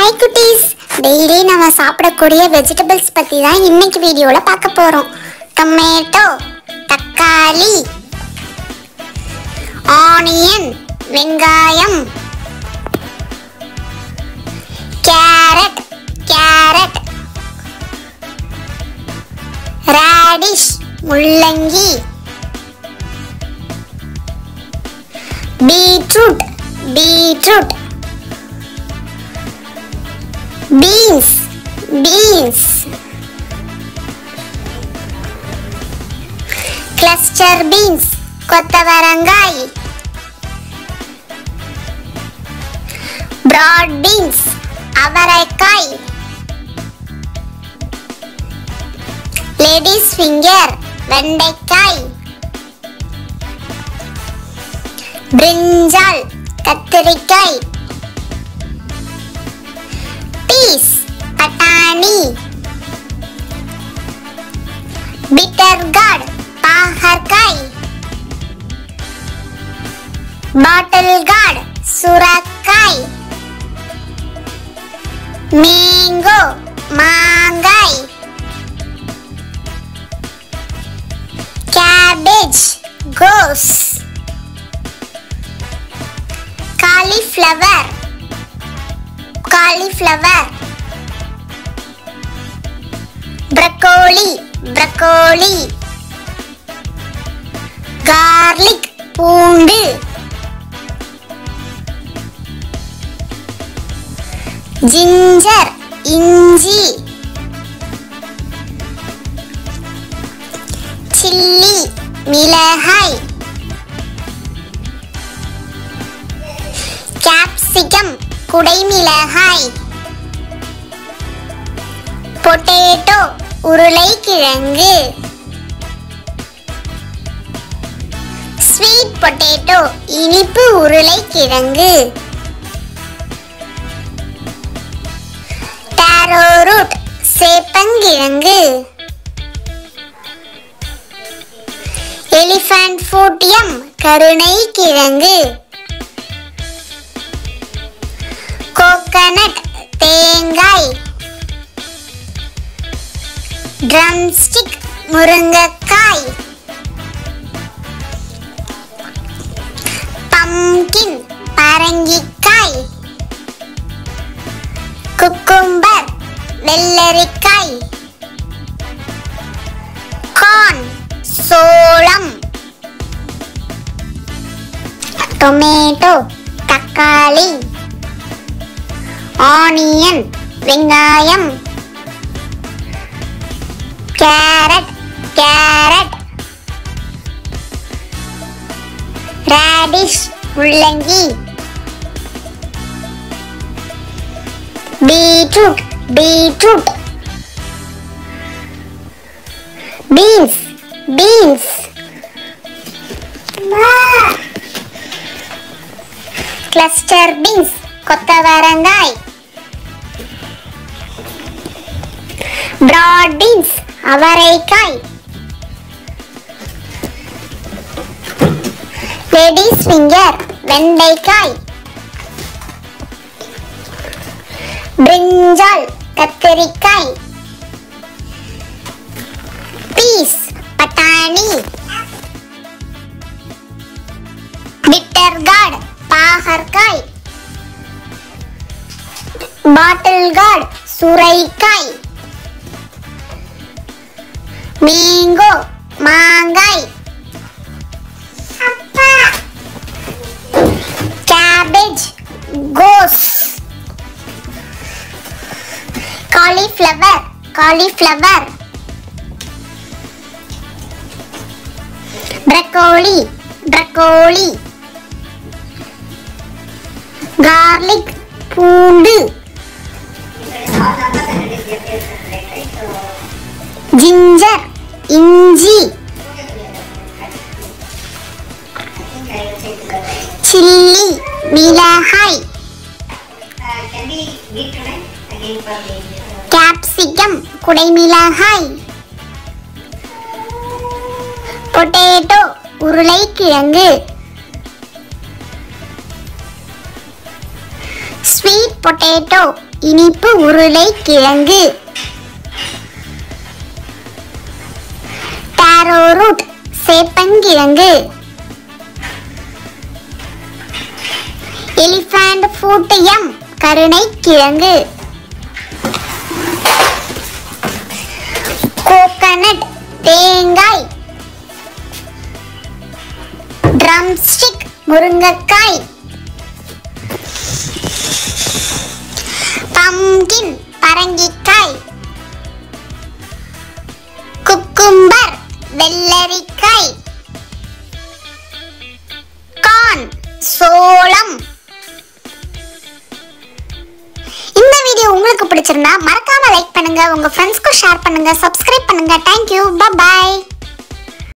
Hi cuties, daily நம்ம சாப்பிடக்கூடிய vegetables பத்தி தான் இன்னைக்கு வீடியோல பார்க்க போறோம். டொமேட்டோ, தக்காளி, ஆனியன், வெங்காயம், கேரட், ராடிஷ், முள்ளங்கி, பீட்ரூட், beans, cluster beans, கொத்தவரங்காய், broad beans, அவரைக்காய், ladies finger, வெண்டைக்காய், brinjal, கத்திரிக்காய், peas, பட்டாணி, bitter gourd, பாகற்காய், bottle gourd, சுரக்காய், mango, மாங்காய், cabbage, கோஸ், cauliflower, broccoli, garlic, பூண்டு, ginger, இஞ்சி, chilli, மிளகாய், capsicum, குடைமிளகாய், potato, உருளைக்கிழங்கு, sweet potato, இனிப்பு உருளைக்கிழங்கு, taro root, சேப்பங்கிழங்கு, elephant foot yam, கருணைக்கிழங்கு, coconut, தேங்காய், drumstick, முருங்கைக்காய், pumpkin, பரங்கிக்காய், cucumber, வெள்ளரிக்காய், corn, சோளம், tomato, தக்காளி, ஆனியன், வெங்காயம், கேரட், ராடிஷ், முள்ளங்கி, பீட்ரூட், beans, cluster beans, கொத்தவரங்காய், broad beans, அவரைக்காய், ladies finger, வெண்டைக்காய், brinjal, கத்திரிக்காய், peas, பட்டாணி, bitter gourd, பாகற்காய், bottle gourd, சுரைக்காய், mango, மாங்காய், cabbage, கோஸ், cauliflower, broccoli, garlic, பூண்டு, ginger, இஞ்சி, chilli, மிளகாய், capsicum, குடைமிளகாய், potato, உருளைக்கிழங்கு, sweet potato இனிப்பு உருளைக்கிழங்கு. டாரோ ரூட் சேப்பங்கிழங்கு. எலிஃபண்ட் ஃபுட் யம் கருணைக்கிழங்கு. கோகனட் தேங்காய். ட்ரம்ஸ்டிக் முருங்கைக்காய். பம்கின் பரங்கிக்காய். குக்கும்பர் வெள்ளரிக்காய். கார்ன் சோளம். இந்த வீடியோ உங்களுக்கு பிடிச்சிருந்தா மறக்காம லைக் பண்ணுங்க, உங்க ஃப்ரெண்ட்ஸ்க்கு ஷேர் பண்ணுங்க, சப்ஸ்கிரைப் பண்ணுங்க. Thank you. Bye bye.